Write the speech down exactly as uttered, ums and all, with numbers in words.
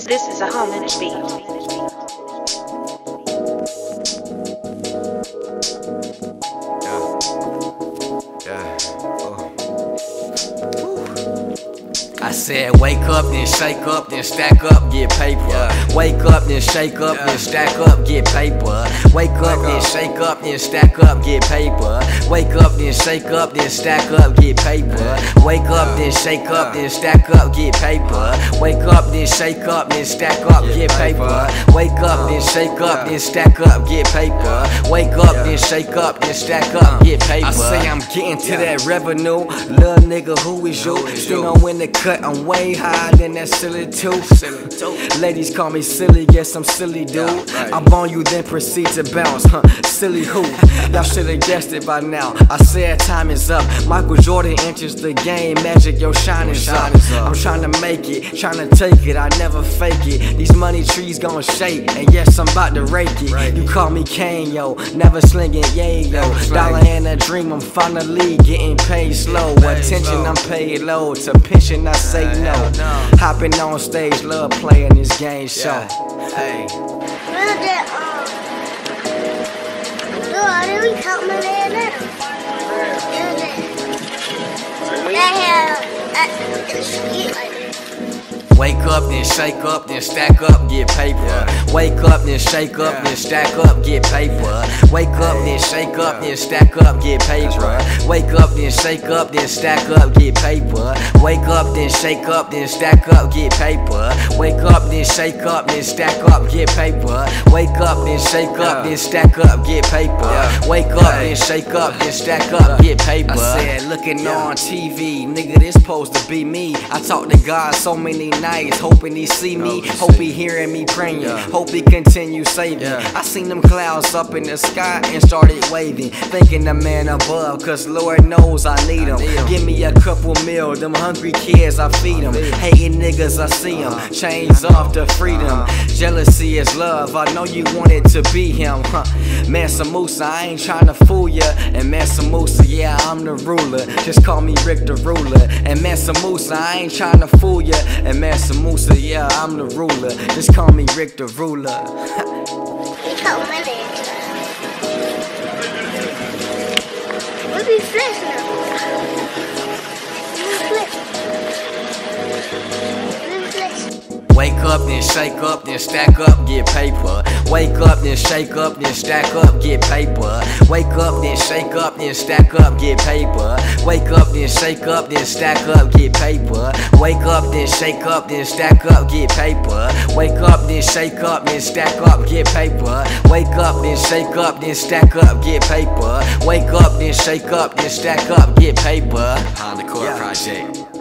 This this is a homage beat. I said wake up, then shake up, then stack up, get paper. Yeah. Wake up, then shake up, yeah. then stack up, get paper. Wake up, wake then up. shake up, then stack up, get paper. Wake up, then shake up, then stack up, get paper. Yeah. Wake up, yeah. then shake up, yeah. then stack up, get paper. Wake up, then shake up, then stack up, get, get paper. paper. Wake up, uh, then shake up, yeah. then stack up, get paper. Yeah. Wake up, yeah. then shake up, then stack up, uh, get paper. I say I'm getting to yeah. that revenue. Little nigga, who is you? Still don't win the cut. I'm way higher than that silly too. Ladies call me silly, yes I'm silly dude. Yeah, right. I'm on you then proceed to bounce, huh? Silly who? Y'all should've guessed it by now. I said time is up. Michael Jordan enters the game. Magic, your shine is up. I'm trying to make it, trying to take it. I never fake it. These money trees gon' shake, and yes I'm about to rake it. You call me Kane, yo, never slinging, yeah yo. Dollar and a dream, I'm finally getting paid slow. Attention, I'm paid low. To pension, I say no. no. Hopping on stage, love playing this game show. Yeah. Hey. Look at um. Look, did we count my man now? That had Wake up, then shake up, then stack up, get paper. Yeah. Wake up, then shake up, yeah. then stack up, get paper. Wake up, then shake up, yeah. then stack up, get paper. Right. Wake up, then shake up, then stack up, get paper. Wake up, then shake up, then stack up, get paper. Wake up, then shake up, then stack up, get paper. Wake up, then shake up, yeah. then stack up, get paper. Yeah. Wake up, hey. then shake up, then stack up, get paper. I said, looking yeah. on T V, nigga, this supposed to be me. I talk to God so many nights, hoping he see me, hope he hearing me praying, yeah. hope he continue saving. Yeah. I seen them clouds up in the sky and started waving, thinking the man above, cause Lord knows I need him. Give me a couple meal, them hungry kids I feed them. Hating niggas I see them, chains off to freedom. Jealousy is love, I know you wanted to be him. Huh. Mansa Musa, I ain't trying to fool ya. And Mansa Musa, yeah, I'm the ruler. Just call me Rick the Ruler. And Mansa Musa, I ain't trying to fool ya. And Mansa Musa, yeah, I'm the ruler. Just call me Rick the Ruler. He called my name. What be flex now? Wake up, then shake up, then stack up, get paper. Wake up, then shake up, then stack up, get paper. Wake up, then shake up, then stack up, get paper. Wake up, then shake up, then stack up, get paper. Wake up, then shake up, then stack up, get paper. Wake up, then shake up, then stack up, get paper. Wake up, then shake up, then stack up, get paper. Wake up, then shake up, then stack up, get paper. Honda Core Project.